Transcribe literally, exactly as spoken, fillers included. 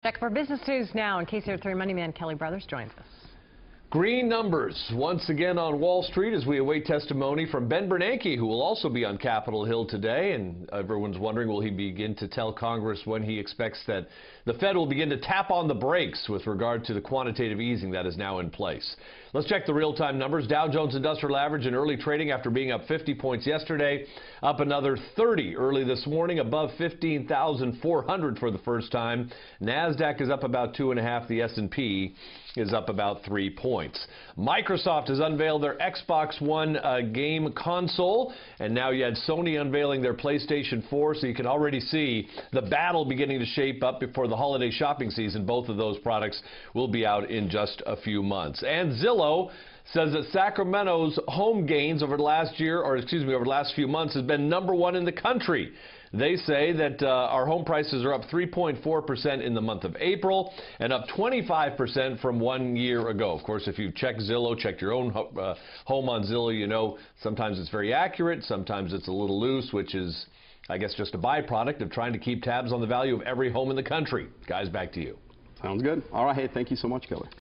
Back for business news now, and K C R A three Money Man Kelly Brothers joins us. Green numbers once again on Wall Street as we await testimony from Ben Bernanke, who will also be on Capitol Hill today. And everyone's wondering, will he begin to tell Congress when he expects that the Fed will begin to tap on the brakes with regard to the quantitative easing that is now in place. Let's check the real-time numbers. Dow Jones Industrial Average in early trading after being up fifty points yesterday, up another thirty early this morning, above fifteen thousand four hundred for the first time. NASDAQ is up about two and a half. The S and P is up about three points. Microsoft has unveiled their Xbox One uh, game console, and now you had Sony unveiling their PlayStation four, so you can already see the battle beginning to shape up before the holiday shopping season. Both of those products will be out in just a few months. And Zillow says that Sacramento's home gains over the last year, or excuse me, over the last few months has been number one in the country. They say that uh, our home prices are up three point four percent in the month of April and up twenty-five percent from one year ago. Of course, if you check Zillow, check your own uh, home on Zillow, you know sometimes it's very accurate, sometimes it's a little loose, which is, I guess, just a byproduct of trying to keep tabs on the value of every home in the country. Guys, back to you. Sounds good. All right. Hey, thank you so much, Kelly.